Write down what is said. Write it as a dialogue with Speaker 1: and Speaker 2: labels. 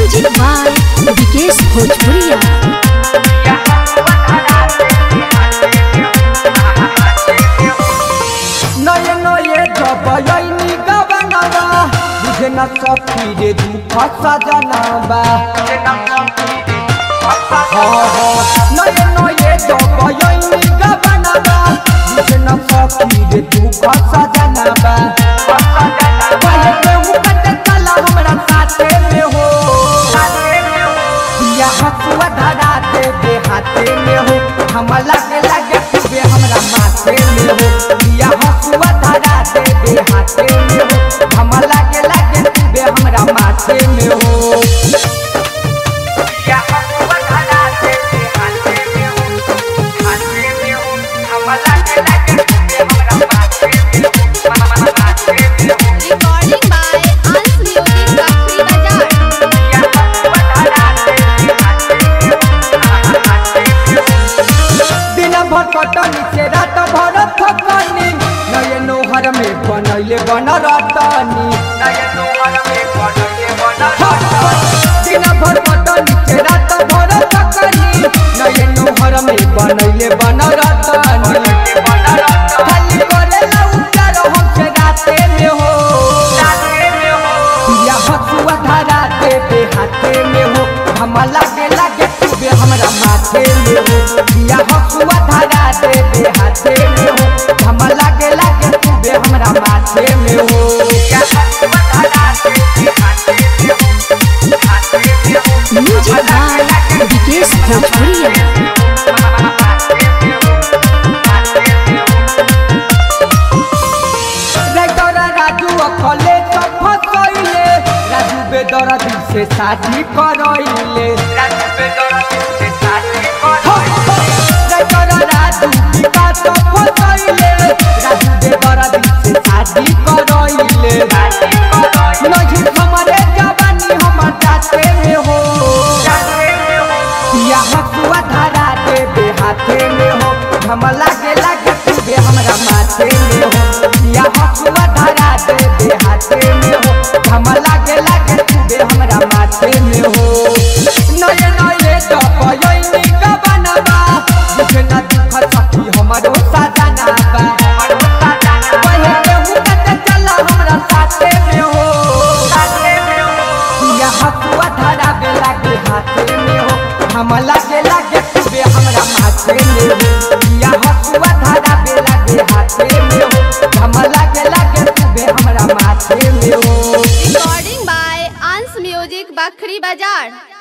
Speaker 1: Music by Vikesh भोजपुरिया।
Speaker 2: नये नये जबयनी गबनवा बुझे न सकी रे दुख सजनवा। नये नये जबयनी गबनवा बुझे न सकी रे दुख सजनवा। पहले केहू कटे चला हमरा साथे में हो, या हसुआ धरा दे हाथे में हो। हम लगे लगे तुबे हमरा माथे में हो, या हसुआ धरा दे हाथे में हो। हम लगे लगे तुबे हमरा माथे में हो, या हसुआ धरा दे हाथे में हो, हाथे में हो। हम लगे लगे तुबे हमरा माथे में हो, माथे में हो।
Speaker 1: रिकॉर्डिंग बाय अंश म्यूजिक बकरी बाजार।
Speaker 2: या हसुआ धरा दे हाथे में हो, हाथे में हो। दिन भर कटनी से रात भर थकनी, नये नोहर में बनैले बन रतनी। दिन भर कटनी से रात भर थकनी, नये नोहर में बनैले बन रतनी। खाली करेला उतार हमसे राते में हो, या हसुआ धरा दे हाथे में हो। हम लगे लगे तुबे हमरा माथे में हो, या हसुआ धरा दे हाथे में हो। हम लगे लगे तुबे हमरा माथे में हो, या हसुआ धरा दे हाथे में हो, हाथे में हो।
Speaker 1: म्यूजिक बाय विकेश भोजपुरिया।
Speaker 2: राजू अखले सब फसैले, राजू बेदरा दिल से शादी करैले। राजू बेदरा दिल से शादी करैले। राजू विकास सब फसैले, राजू बेदरा दिल से शादी करैले। नहीं हमारे जवानी हमर जाते में हो, या हसुआ धरा दे हाथे में हो। हम लागे लागे तुबे हमरा माथे में हो, या हसुआ धरा दे हाथे में हो। हम लागे लागे तुबे हमरा माथे में हो। नये नये जबयनी गबनवा बुझे न दुख सखी हमरो सजनवा। पहले केहू कटे चला हमरा साथे में हो, या हसुआ धरा लागे हाथे में हो। हम लागे लागे तुबे हमरा माथे में हो, या हसुआ धरा लागे हाथे में हो। हम लागे लागे तुबे हमरा माथे में हो।
Speaker 1: रिकॉर्डिंग बाय अंश म्यूजिक बकरी बाजार।